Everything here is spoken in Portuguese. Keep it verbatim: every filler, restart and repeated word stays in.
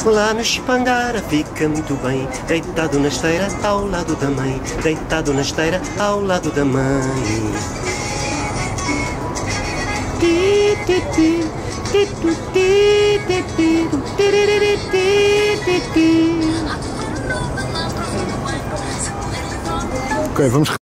Lá no Chipangara fica muito bem, deitado na esteira ao lado da mãe, deitado na esteira ao lado da mãe. Ok, vamos